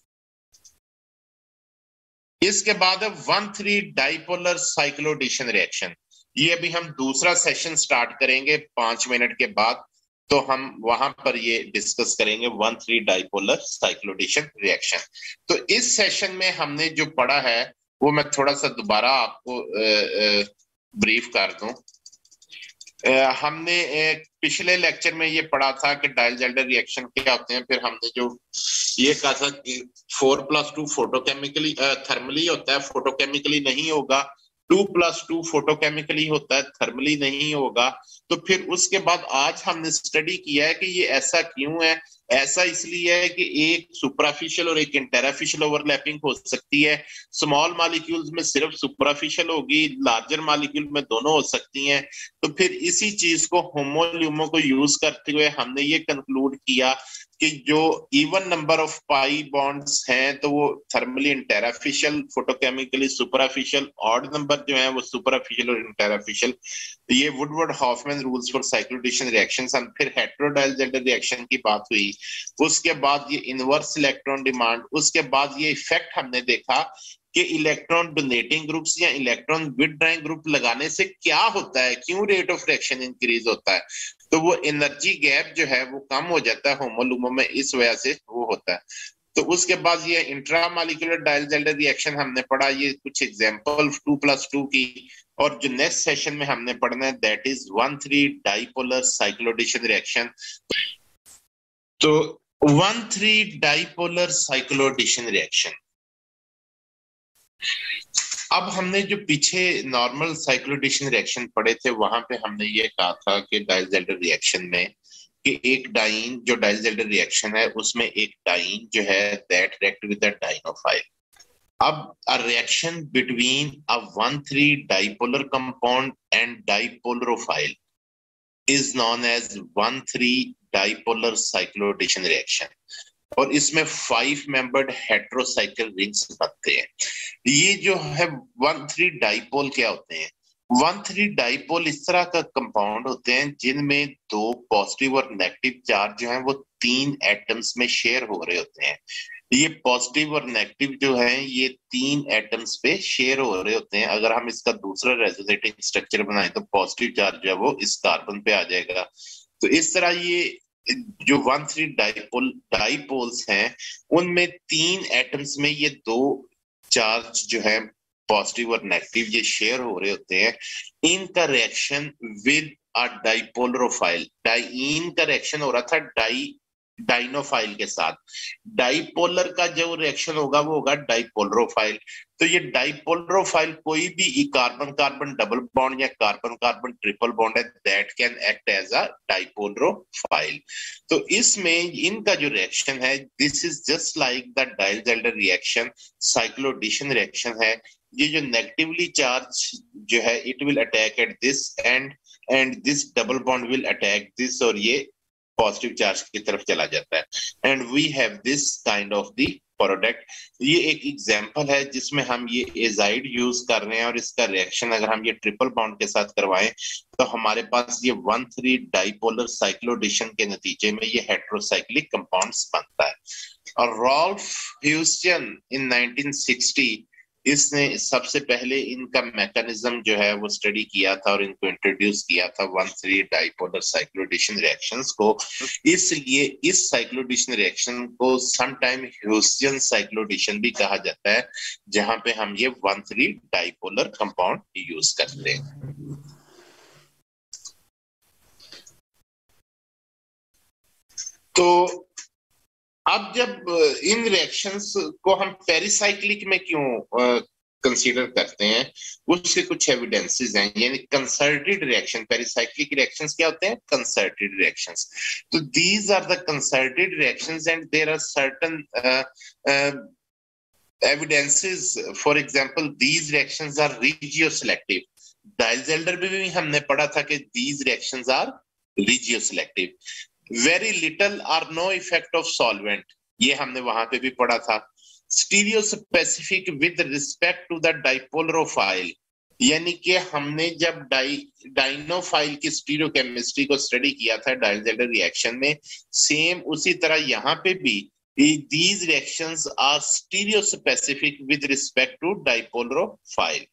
इसके बाद है 1,3 डाइपोलर साइक्लोएडिशन रिएक्शन। ये अभी हम दूसरा सेशन स्टार्ट करेंगे 5 मिनट के बाद, तो हम वहां पर ये डिस्कस करेंगे 1,3 डाइपोलर साइक्लोएडिशन रिएक्शन। तो इस सेशन में हमने जो पढ़ा है वो मैं थोड़ा सा दोबारा आपको ब्रीफ कर दूं। हमने पिछले लेक्चर में ये पढ़ा था कि डायल्जेंडर रिएक्शन क्या होते हैं, फिर हमने जो ये कहा था कि 4+2 फोटोकेमिकली थर्मली होता है, फोटोकेमिकली नहीं होगा, 2+2 फोटोकेमिकली होता है, थर्मली नहीं होगा। तो फिर उसके बाद आज हमने स्टडी किया है कि ये ऐसा क्यों है। ऐसा इसलिए है कि एक सुपराफिशियल और एक इंटेराफिशियल ओवरलैपिंग हो सकती है। स्मॉल मॉलिक्यूल्स में सिर्फ सुपराफिशियल होगी, लार्जर मॉलिक्यूल में दोनों हो सकती हैं। तो फिर इसी चीज को होमोल्यूमो को यूज करते हुए हमने ये कंक्लूड किया कि जो even number of pi bonds हैं तो वो thermally antarafacial, photochemically suprafacial, odd number जो है वो सुपराफिशियल और इंटेराफिशियल। ये Woodward Hoffmann rules for cycloaddition reactions. फिर हेटेरोडायल्जेंडर रिएक्शन की बात हुई, उसके बाद ये इनवर्स इलेक्ट्रॉन डिमांड, उसके बाद ये इफेक्ट हमने देखा कि इलेक्ट्रॉन डोनेटिंग ग्रुप्स या इलेक्ट्रॉन विथड्राइंग ग्रुप लगाने से क्या होता है, क्यों रेट ऑफ रिएक्शन इंक्रीज होता है। तो वो एनर्जी गैप जो है वो कम हो जाता है होमोलुमो में, इस वजह से वो होता है। तो उसके बाद ये इंट्रामॉलिक्यूलर डायल्जेंडर रिएक्शन हमने पढ़ा, ये कुछ एग्जांपल 2+2 की। और जो नेक्स्ट सेशन में हमने पढ़ना है that is 1,3 dipolar cycloaddition reaction. तो 1,3 डाइपोलर साइक्लोएडिशन रिएक्शन, अब हमने जो पीछे नॉर्मल साइक्लोएडिशन रिएक्शन पढ़े थे वहां पे हमने ये कहा था कि डायल्जेंडर रिएक्शन में कि एक डाइन, जो डायल्जेंडर रिएक्शन है उसमें एक डाइन जो है that react with the dienophile. अब a reaction between a 1,3 dipolar compound and dipolrophile is known as 1,3 dipolar cycloaddition reaction, और इसमें 5 मेंबर्ड हेटेरोसाइकिल रिंग्स बनते हैं। ये जो है 1,3 डाइपोल क्या होते हैं? 1,3 डाइपोल इस तरह का कंपाउंड होते हैं जिनमें 2 पॉजिटिव और नेगेटिव चार्ज जो है वो 3 एटम्स में शेयर हो रहे होते हैं। ये पॉजिटिव और नेगेटिव जो है ये 3 एटम्स पे शेयर हो रहे होते हैं। अगर हम इसका दूसरा रेजोनेटिंग स्ट्रक्चर बनाएं तो पॉजिटिव चार्ज जो है वो इस कार्बन पे आ जाएगा। तो इस तरह ये जो 1,3 डाइपोल्स हैं उनमें 3 एटम्स में ये 2 चार्ज जो है पॉजिटिव और नेगेटिव ये शेयर हो रहे होते हैं। इनका reaction with a dipolarophile, diene का रिएक्शन हो रहा था डाइनोफाइल के साथ। डाइपोलर का जो रिएक्शन होगा वो होगा डाइपोलरोफाइल। तो ये डाइपोलरोफाइल कोई भी कार्बन कार्बन डबल बॉन्ड या कार्बन कार्बन ट्रिपल बॉन्ड है that can act as a dipolarophile. तो इसमें इनका जो रिएक्शन है this is just like the Diels Alder reaction, cycloaddition reaction है। ये जो नेगेटिवली चार्ज जो है it will attack at this end this double bond will attack this, और ये पॉजिटिव चार्ज की तरफ चला जाता है and we have this kind of the product. ये एक एग्जांपल है जिसमें हम ये एजाइड यूज कर रहे हैं और इसका रिएक्शन अगर हम ये ट्रिपल बॉन्ड के साथ करवाएं तो हमारे पास ये 1,3 डाइपोलर साइक्लोएडिशन के नतीजे में ये हेटेरोसाइक्लिक कंपाउंड्स बनता है। और रॉल्फ ह्यूस्टन इन 1960 इसने सबसे पहले इनका मैकेनिज्म जो है वो स्टडी किया था और इनको इंट्रोड्यूस किया था 1,3 डाइपोलर साइक्लोएडिशन रिएक्शंस को। इसलिए इस साइक्लोएडिशन रिएक्शन को समटाइम ह्यूस्टन साइक्लोएडिशन भी कहा जाता है, जहां पे हम ये 1,3 डाइपोलर कंपाउंड यूज करते हैं। तो अब जब इन रिएक्शंस को हम पेरिसाइक्लिक में क्यों कंसीडर करते हैं, उसके कुछ एविडेंसेस हैं। यानी कंसर्टेड रिएक्शन, पेरिसाइक्लिक रिएक्शंस क्या होते हैं? Concerted reactions. तो these are the concerted reactions and there are certain evidences. For example these reactions are regioselective. Diels Alder में भी हमने पढ़ा था कि these reactions are regioselective. Very little और नो इफेक्ट ऑफ सॉल्वेंट, ये हमने वहां पे भी पढ़ा था। Stereospecific with respect to the dipolarophile, यानी कि हमने जब डाइनोफाइल की स्टीरियो केमिस्ट्री को स्टडी किया था डायल्जेंडर रिएक्शन में, सेम उसी तरह यहाँ पे भी these reactions are stereospecific with respect to dipolrophile।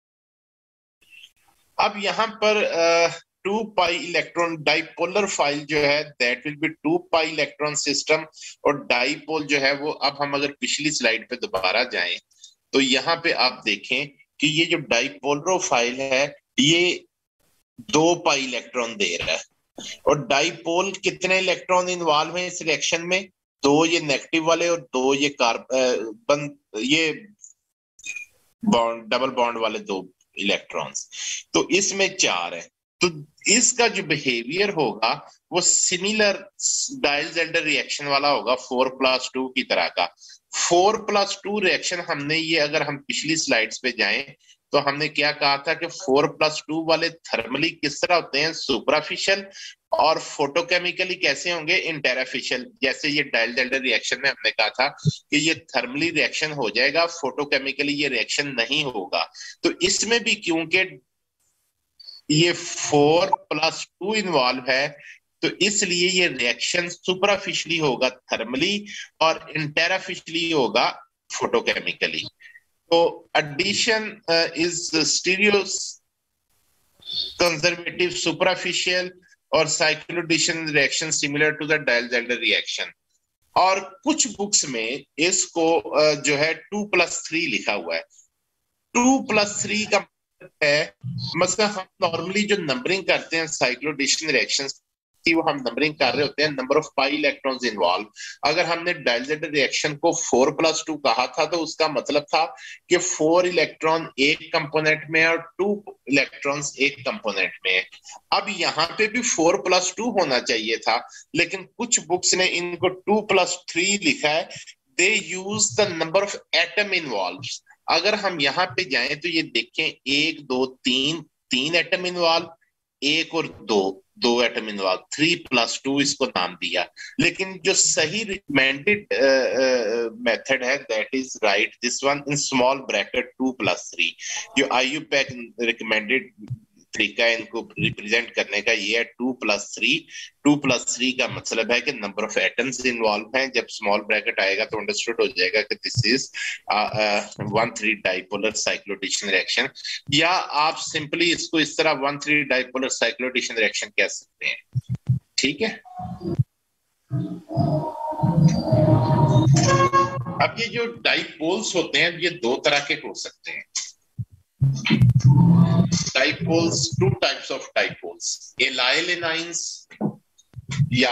अब यहाँ पर 2 पाई इलेक्ट्रॉन डाइपोलर फाइल जो है that will be 2 pi electron system, और डाइपोल जो है वो, अब हम अगर पिछली स्लाइड पे दोबारा जाएं तो यहाँ पे आप देखें कि ये जो डाइपोलरोफाइल है ये 2 पाई इलेक्ट्रॉन दे रहा है, और डाइपोल कितने इलेक्ट्रॉन इन्वॉल्व हैं इस रिएक्शन में? 2 ये नेगेटिव वाले और 2 ये कार्बन, ये बॉन्ड डबल बॉन्ड वाले 2 इलेक्ट्रॉन्स, तो इसमें 4 है। तो इसका जो बिहेवियर होगा वो सिमिलर डायल्जेंडर रिएक्शन वाला होगा, 4+2 की तरह का। 4+2 रिएक्शन हमने ये, अगर हम पिछली स्लाइड्स पे जाएं तो हमने क्या कहा था कि 4+2 वाले थर्मली किस तरह होते हैं? सुपराफिशियल, और फोटोकेमिकली कैसे होंगे? इंटेराफिशियल। जैसे ये डायल्जेंडर रिएक्शन में हमने कहा था कि ये थर्मली रिएक्शन हो जाएगा, फोटोकेमिकली ये रिएक्शन नहीं होगा। तो इसमें भी क्योंकि ये 4+2 इन्वॉल्व है, तो इसलिए ये रिएक्शन सुपराफिशियली होगा थर्मली और इंटेराफिशियली होगा फोटोकेमिकली। तो addition is stereoconservative suprafacial और cycloaddition reaction similar to the Diels Alder reaction. और कुछ बुक्स में इसको जो है 2+3 लिखा हुआ है। 2+3 का है, मतलब हम नॉर्मली जो नंबरिंग करते हैं साइक्लोएडिशन रिएक्शंस की, वो हम नंबरिंग कर रहे होते हैं number of pi electrons involve. अगर हमने डायल्ज़ेल्डर रिएक्शन को 4+2 कहा था तो उसका मतलब था कि 4 इलेक्ट्रॉन एक कंपोनेंट में और 2 इलेक्ट्रॉन्स एक कंपोनेंट में है। अब यहाँ पे भी 4+2 होना चाहिए था, लेकिन कुछ बुक्स ने इनको 2+3 लिखा है। They use the number of atom involve. अगर हम यहाँ पे जाएं तो ये देखें 1 2 3 3 एटम इन्वॉल्व, 1 और 2 2 एटम इन्वॉल्व, 3+2 इसको नाम दिया। लेकिन जो सही रिकमेंडेड मेथड है that is right this one in small bracket 2+3। जो IUPAC रिकमेंडेड तरीका है इनको रिप्रेजेंट करने का ये है 2+3। 2+3 का मतलब है कि नंबर ऑफ एटम्स इन्वॉल्व हैं। जब स्मॉल ब्रैकेट आएगा तो अंडरस्टूड हो जाएगा कि this is 1,3 dipolar cycloaddition reaction, या आप सिंपली इसको इस तरह 1,3 डाइपोलर साइक्लोएडिशन रिएक्शन कह सकते हैं। ठीक है। अब ये जो डाइपोल्स होते हैं ये दो तरह के हो सकते हैं। Dipoles, two types of dipoles, allyl anions या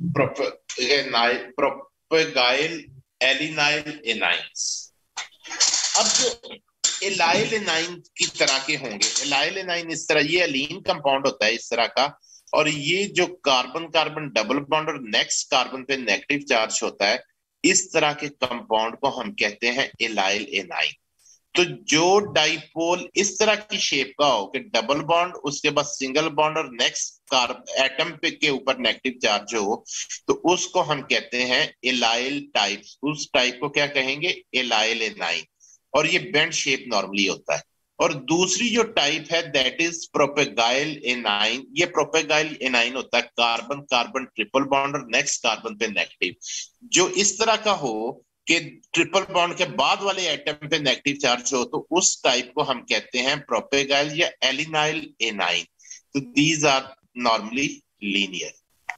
propyl allyl anions। अब जो एलाइल एनाइन की तरह के होंगे, एलाइल एनाइन इस तरह, ये एलीन कंपाउंड होता है इस तरह का, और ये जो कार्बन कार्बन डबल बॉन्ड और नेक्स्ट कार्बन पे नेगेटिव चार्ज होता है, इस तरह के कंपाउंड को हम कहते हैं एलाइल एनाइन। तो जो डाइपोल इस तरह की शेप का हो कि डबल बॉन्ड उसके बाद सिंगल बॉन्ड और नेक्स्ट एटम पे के ऊपर नेगेटिव चार्ज हो, तो उसको हम कहते हैं एलाइल टाइप। उस टाइप को क्या कहेंगे? Allyl anion. और ये बेंड शेप नॉर्मली होता है। और दूसरी जो टाइप है दैट इज प्रोपेगाइल एनाइन। ये प्रोपेगाइल एनाइन होता है कार्बन कार्बन ट्रिपल बॉन्ड और नेक्स्ट कार्बन पे नेगेटिव। जो इस तरह का हो कि ट्रिपल बॉन्ड के बाद वाले एटम पे नेगेटिव चार्ज हो, तो उस टाइप को हम कहते हैं प्रोपेगाइल या एलिनाइल एनाइन। तो दीज आर नॉर्मली लीनियर।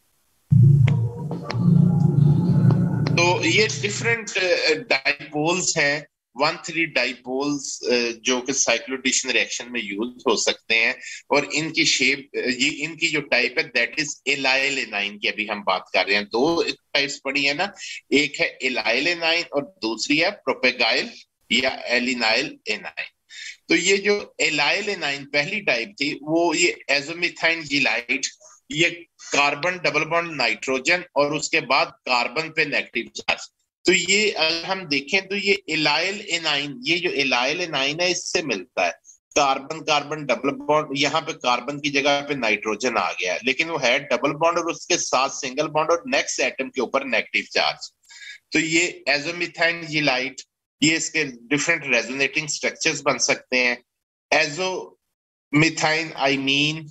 तो ये डिफरेंट डाइपोल्स हैं, 1,3 डाइपोल्स जो कि साइक्लोएडिशन रिएक्शन में यूज हो सकते हैं। और इनकी शेप, ये इनकी जो टाइप है दैट इज एलाइल एनाइन की अभी हम बात कर रहे हैं। दो टाइप्स पड़ी है ना, एक है एलाइल एनाइन और दूसरी है प्रोपेगाइल या एलिनाइल एनाइन। तो ये जो एलाइल एनाइन पहली टाइप थी वो ये एजोमिथाइन जिलाइट, ये कार्बन डबल बॉन्ड नाइट्रोजन और उसके बाद कार्बन पे नेगेटिव चार्ज। तो ये अगर हम देखें तो ये एलाइल एनाइन, ये जो एलाइल एनाइन है इससे मिलता है। कार्बन कार्बन डबल बॉन्ड, यहाँ पे कार्बन की जगह पे नाइट्रोजन आ गया है, लेकिन वो है डबल बॉन्ड और उसके साथ सिंगल बॉन्ड और नेक्स्ट एटम के ऊपर नेगेटिव चार्ज। तो ये एजोमिथाइन जिलाइट, ये इसके डिफरेंट रेजोनेटिंग स्ट्रक्चर्स बन सकते हैं। एजोमिथाइन आइमीन,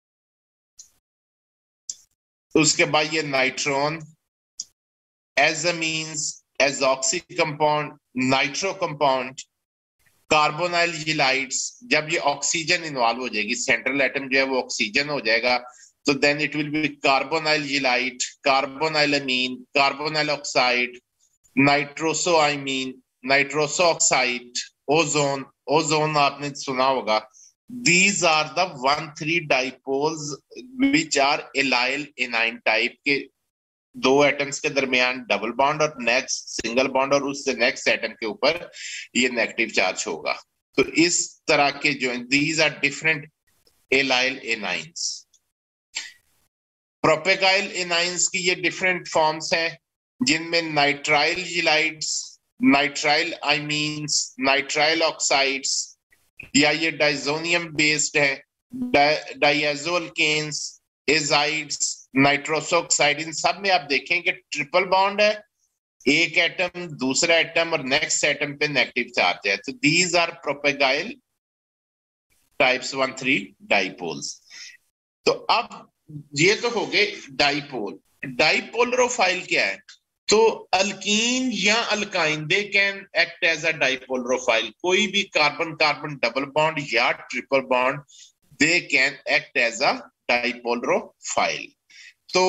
उसके बाद ये nitrone, azimines, azoxy compound, nitro compound, carbonyl ylides. जब ये ऑक्सीजन इन्वॉल्व हो जाएगी, सेंट्रल एटम जो है वो ऑक्सीजन हो जाएगा, तो then it will be carbonyl ylide, carbonyl imine, carbonyl oxide, nitroso imine, nitroso oxide, ozone. Ozone आपने सुना होगा। These are the 1,3 dipoles which are allyl enine type के दो एटम्स के दरमियान डबल बॉन्ड और नेक्स्ट सिंगल बॉन्ड और उससे नेक्स्ट एटम के ऊपर ये नेगेटिव चार्ज होगा। तो इस तरह के जो these are different allyl enines। Propargyl anions की ये डिफरेंट फॉर्म्स हैं जिनमें nitrile ylides, nitrile imines, nitrile oxides, या ये डाइजोनियम बेस्ड है, डाइएजोअल्केन्स, एजाइड्स, नाइट्रोसोक्साइड। इन सब में आप देखें कि ट्रिपल बॉन्ड है, एक एटम दूसरा एटम और नेक्स्ट एटम पे नेगेटिव चार्ज है। तो these are propargyl types 1,3 dipoles. तो अब ये तो हो गए डाइपोल। डाइपोलरोफाइल क्या है? तो अल्कीन या alkyne they can act as a dipolarophile. कोई भी कार्बन कार्बन डबल बॉन्ड या triple bond, they can act as a dipolarophile. तो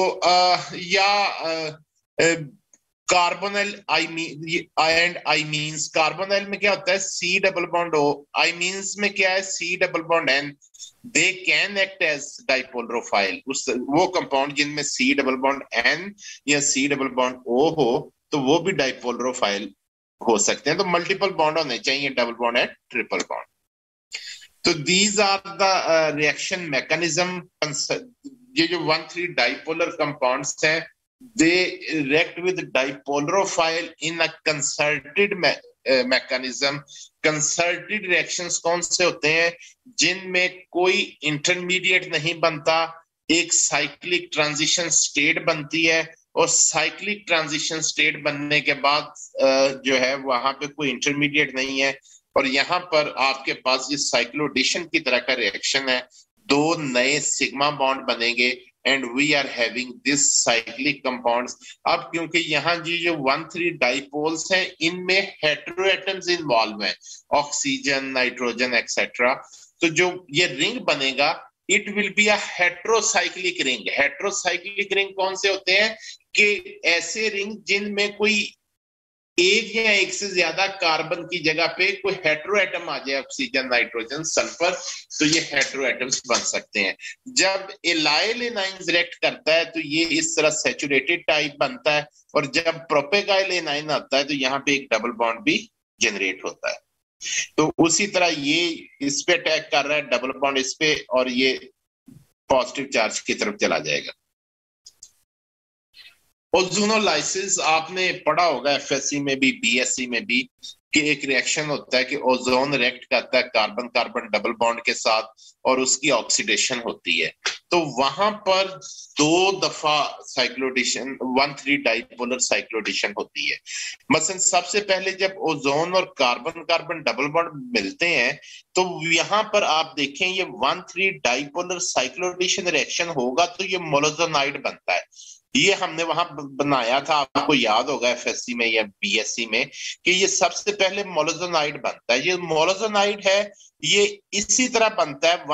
कार्बोनिल आई मीन्स, कार्बोनिल में क्या होता है? C double bond O. Imines में क्या है? C double bond N. They can act as dipolarophile. उस वो कंपाउंड जिनमें सी डबल बॉन्ड एन या सी डबल बॉन्ड ओ हो, तो वो भी डाइपोलरोफाइल हो सकते हैं। तो मल्टीपल बॉन्ड होने चाहिए, double bond and triple bond. तो these are the reaction mechanism. ये जो 1,3 डाइपोलर कंपाउंड्स हैं, they react with dipolrophile in a concerted mechanism. concerted reactions कौन से होते हैं? जिनमें कोई इंटरमीडिएट नहीं बनता, एक साइक्लिक ट्रांजिशन स्टेट बनती है, और साइक्लिक ट्रांजिशन स्टेट बनने के बाद जो है वहां पे कोई इंटरमीडिएट नहीं है, और यहाँ पर आपके पास ये साइक्लोडेशन की तरह का रिएक्शन है। दो नए सिग्मा बॉन्ड बनेंगे and we are having this cyclic compounds. अब क्योंकि यहाँ जी जो 1,3 डाइपोल्स हैं, इनमें हेटेरोएटम्स इन्वॉल्व हैं, ऑक्सीजन, नाइट्रोजन एक्सेट्रा। तो जो ये रिंग बनेगा, it will be a heterocyclic ring. Heterocyclic ring कौन से होते हैं? कि ऐसे रिंग जिनमें कोई एक या एक से ज्यादा कार्बन की जगह पे कोई हेटेरोएटम आ जाए, ऑक्सीजन, नाइट्रोजन, सल्फर, तो ये हेटेरोएटम्स बन सकते हैं। जब एलाइल एनाइन रिएक्ट करता है तो ये इस तरह सैचुरेटेड टाइप बनता है, और जब प्रोपेगाइल एनाइन आता है तो यहाँ पे एक डबल बॉन्ड भी जनरेट होता है। तो उसी तरह ये इस पे अटैक कर रहा है, डबल बॉन्ड इस पे, और ये पॉजिटिव चार्ज की तरफ चला जाएगा। ओजोनोलाइसिस आपने पढ़ा होगा एफएससी में भी, बीएससी में भी, कि एक रिएक्शन होता है कि ओजोन रिएक्ट करता है कार्बन कार्बन डबल बॉन्ड के साथ, और उसकी ऑक्सीडेशन होती है। तो वहां पर 2 दफा साइक्लोडेशन, 1,3 डाइपोलर साइक्लोडेशन होती है। मसलन सबसे पहले जब ओजोन और कार्बन कार्बन डबल बॉन्ड मिलते हैं, तो यहाँ पर आप देखें ये 1,3 डाइपोलर साइक्लोडेशन रिएक्शन होगा तो ये मोलोजोनाइड बनता है। ये हमने वहां बनाया था, आपको याद होगा एफएससी में या बीएससी में, कि ये सबसे पहले मोलोजोनाइड बनता है। ये मोलोजोनाइड है, ये इसी तरह बनता है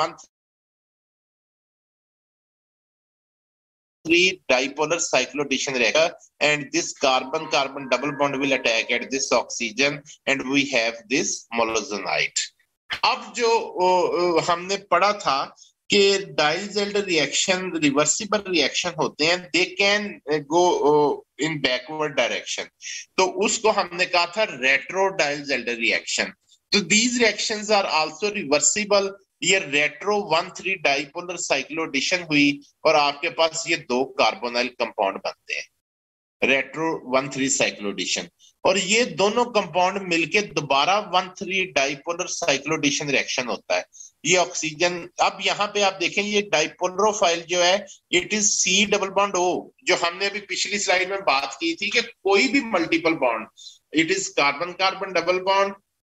1,3 dipolar cyclodation reactor, and this carbon carbon double bond will attack at this oxygen and we have this molozonide. अब जो हमने पढ़ा था कि डाइजेल्ड रिएक्शन रिवर्सिबल रिएक्शन होते हैं, they can go in backward direction, तो उसको हमने कहा था रेट्रो डाइजेल्ड रिएक्शन। तो these reactions are also reversible. ये रेट्रो 1,3 डाइपोलर साइक्लोडेशन हुई और आपके पास ये 2 कार्बोनाइल कंपाउंड बनते हैं, रेट्रो 1,3 साइक्लोडेशन, और ये दोनों कंपाउंड मिलके दोबारा 1,3 डाइपोलर साइक्लोडेशन रिएक्शन होता है। ये ऑक्सीजन, अब यहाँ पे आप देखें ये डाइपोलरोफाइल जो है, it is C double bond O, जो हमने अभी पिछली स्लाइड में बात की थी कि कोई भी multiple bond, it is carbon carbon double bond,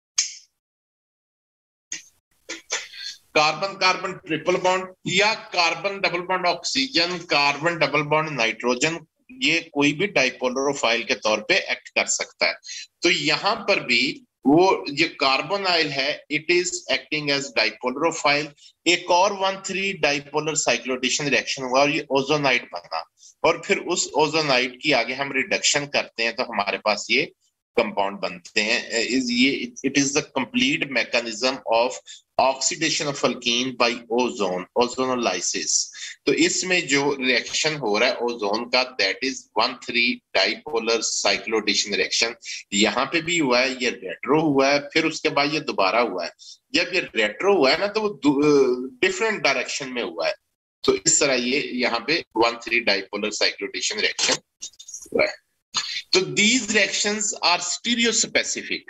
carbon carbon triple bond, या carbon double bond oxygen, carbon double bond nitrogen, ये कोई भी डाइपोलरोफाइल के तौर पे एक्ट कर सकता है। तो यहां पर भी वो ये कार्बोनाइल है, it is acting as dipolarophile. एक और 1,3 डाइपोलर साइक्लोडेशन रिएक्शन हुआ और ये ओजोनाइड बना, और फिर उस ओजोनाइड की आगे हम रिडक्शन करते हैं तो हमारे पास ये कंपाउंड बनते हैं। It is the complete mechanism of oxidation of alkene by ozone, ozonolysis. तो इसमें जो रिएक्शन हो रहा है ओजोन का, that is 1,3 dipolar cycloaddition reaction. यहाँ पे भी हुआ है, ये रेट्रो हुआ है, फिर उसके बाद ये दोबारा हुआ है। जब ये रेट्रो हुआ है ना, तो वो डिफरेंट डायरेक्शन में हुआ है। तो इस तरह ये यहाँ पे 1,3 डाइपोलर साइक्लोडेशन रिएक्शन हुआ है। तो these reactions are stereospecific.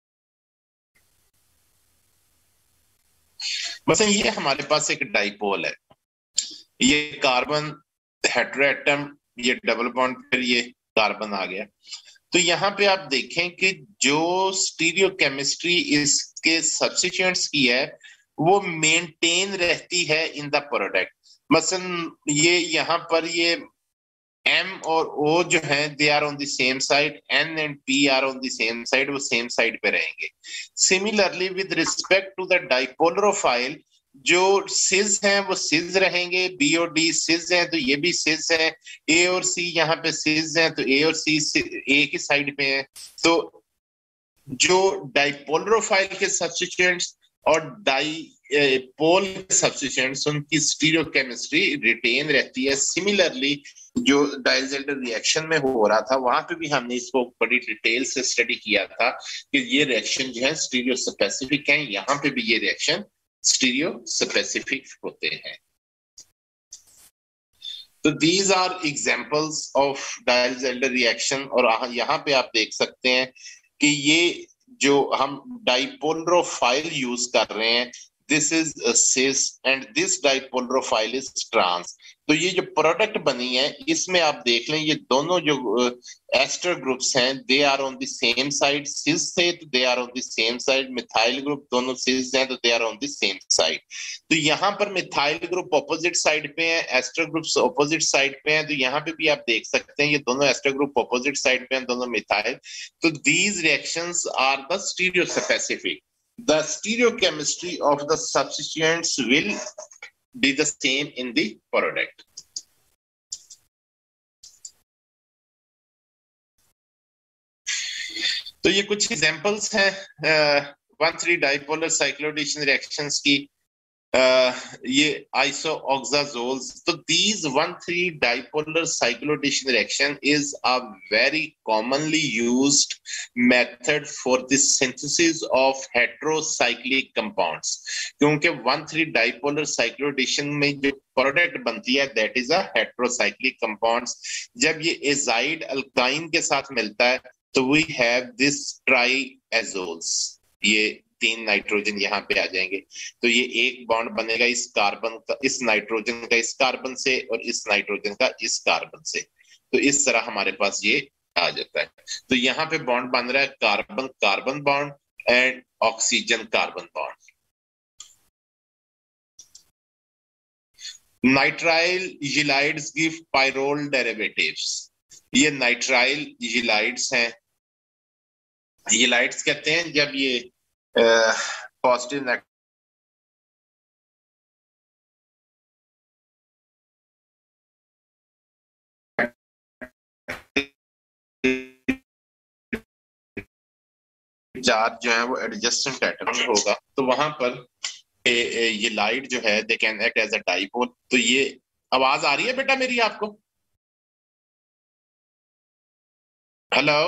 मतलब ये हमारे पास एक डाइपोल है, ये कार्बन हेटेरोएटम, ये डबल बॉन्ड, फिर ये कार्बन आ गया। तो यहाँ पे आप देखें कि जो स्टीरियो केमिस्ट्री इसके सब्स्टिट्यूएंट्स की है, वो मेंटेन रहती है इन द प्रोडक्ट। मसलन ये यहाँ पर ये M और O जो है they are on the same side, N and P are on the same side, वो सेम साइड पे रहेंगे। Similarly with respect to the dipolarophile, जो सिज हैं वो सिज रहेंगे, बी और डी सिज हैं तो ये भी सिज है, ए और सी यहाँ पे सिज हैं तो ए और सी ए की साइड पे है। तो जो डाइपोलरोफाइल के सब्स्टिट्यूएंट्स और डाइपोल सब्स्टिट्यूएंट्स, उनकी स्टीरियोकेमिस्ट्री रिटेन रहती है। सिमिलरली जो डायल्ज़ेल्डर रिएक्शन में हो रहा था वहां पे भी हमने इसको बड़ी डिटेल से स्टडी किया था कि ये रिएक्शन जो है स्टीरियो स्पेसिफिक है, यहाँ पे भी ये रिएक्शन स्टीरियो स्पेसिफिक होते हैं। तो these are examples of Diels Alder reaction. और यहाँ पे आप देख सकते हैं कि ये जो हम डाइपोलरोफाइल यूज कर रहे हैं, this is cis and this dipolarophile is trans. तो ये जो प्रोडक्ट बनी है इसमें आप देख लें ये दोनों जो एस्टर ग्रुप्स हैं they are on the same side, cis थे तो they are on the same side, methyl group दोनों सिस हैं तो they are on the same side. तो यहाँ पर मिथाइल ग्रुप ऑपोजिट साइड पे हैं, एस्टर ग्रुप्स ऑपोजिट साइड पे हैं, तो यहाँ पे भी आप देख सकते हैं ये दोनों एस्टर ग्रुप ऑपोजिट साइड पे हैं, दोनों मिथाइल। तो these reactions are the stereospecific. The stereochemistry of the substituents will be the same in the product. तो ये कुछ एग्जांपल्स हैं 1,3 डाइपोलर साइक्लोएडिशन रिएक्शंस की। ये आइसोऑक्साजोल्स। तो these 1,3 dipolar cycloaddition reaction is a very commonly used method for the synthesis of heterocyclic compounds, क्योंकि 1,3 dipolar cycloaddition में जो प्रोडक्ट बनती है that is a heterocyclic compounds। जब ये एजाइड अल्काइन के साथ मिलता है तो we have this triazoles, ये 3 नाइट्रोजन यहाँ पे आ जाएंगे। तो ये एक बॉन्ड बनेगा इस कार्बन का, इस नाइट्रोजन का इस कार्बन से, और इस नाइट्रोजन का इस कार्बन से। तो इस तरह हमारे पास ये आ जाता है। तो यहाँ पे बॉन्ड बन रहा है carbon carbon bond and oxygen carbon bond. Nitrile ylides give pyrrole derivatives. ये नाइट्राइल यिलाइड्स हैं। यिलाइड्स कहते हैं जब ये पॉजिटिव चार्ज जो है वो एडजेसेंट एटम में होगा तो वहां पर ये लाइट जो है they can act as a dipole. तो ये आवाज आ रही है बेटा मेरी आपको? हेलो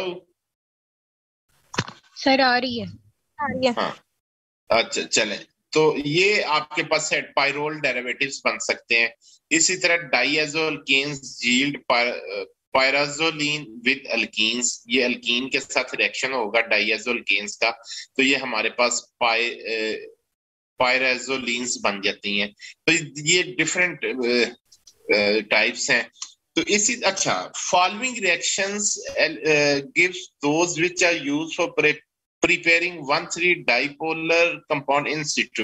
सर आ रही है। हाँ अच्छा चले। तो ये आपके पास है पाइरोल डेरिवेटिव्स बन सकते हैं। इसी तरह diazoalkanes yield pyrazoline with alkenes. ये अल्कीन के साथ रिएक्शन होगा डाइएज़ोल्केन्स का, तो ये हमारे पास पायराजोलिन्स बन जाती हैं। तो ये डिफरेंट टाइप्स हैं। तो इसी अच्छा following reactions gives those which are used for preparing 1,3 dipolar compound in situ।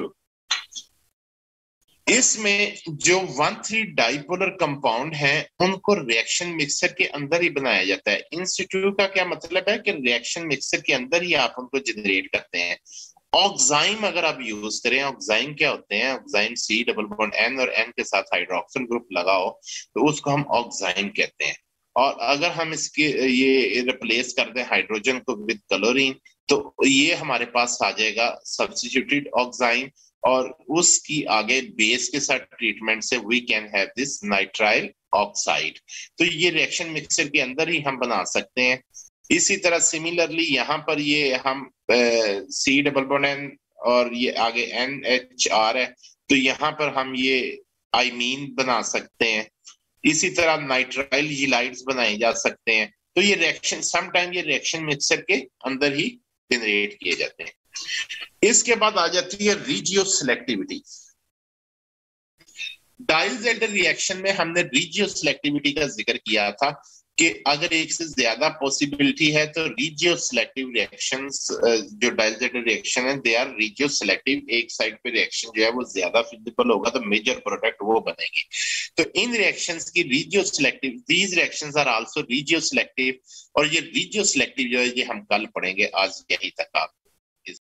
इसमें जो 1,3 डाइपोलर कंपाउंड हैं उनको रिएक्शन मिक्सर के अंदर ही बनाया जाता है। इन सिटू का क्या मतलब है कि रिएक्शन मिक्सर के अंदर ही आप उनको जनरेट करते हैं। ऑक्साइम अगर आप यूज करें, ऑक्साइम क्या होते हैं? Oxime C double bond N और N के साथ हाइड्रोक्सिल ग्रुप लगाओ तो उसको हम ऑक्साइम कहते हैं। और अगर हम इसके ये रिप्लेस कर दें हाइड्रोजन को विद क्लोरीन तो ये हमारे पास आ जाएगा सब्स्टिट्यूटेड ऑक्साइम, और उसकी आगे बेस के साथ ट्रीटमेंट से we can have this nitrile oxide. तो ये रिएक्शन मिक्सर के अंदर ही हम बना सकते हैं। इसी तरह सिमिलरली यहाँ पर ये हम C डबल बॉन्ड N और ये आगे NHR है तो यहाँ पर हम ये आइमीन बना सकते हैं। इसी तरह नाइट्राइल यिलाइड्स बनाए जा सकते हैं। तो ये रिएक्शन समटाइम ये रिएक्शन मिक्सर के अंदर ही जनरेट किए जाते हैं। इसके बाद आ जाती है रिजियो सिलेक्टिविटी। डायल्ज़ेल्डर रिएक्शन में हमने रिजियो सिलेक्टिविटी का जिक्र किया था। कि अगर एक से ज्यादा पॉसिबिलिटी है तो रीजियो सिलेक्टिव रिएक्शंस, जो डायल्यूटेड रिएक्शन है दे आर रीजियो सिलेक्टिव, एक साइड पे रिएक्शन जो है वो ज्यादा फिजिबल होगा तो मेजर प्रोडक्ट वो बनेगी। तो इन रिएक्शंस की regioselective, these reactions are also regioselective, और ये रीजियो सिलेक्टिव जो है ये हम कल पढ़ेंगे, आज यही तक आप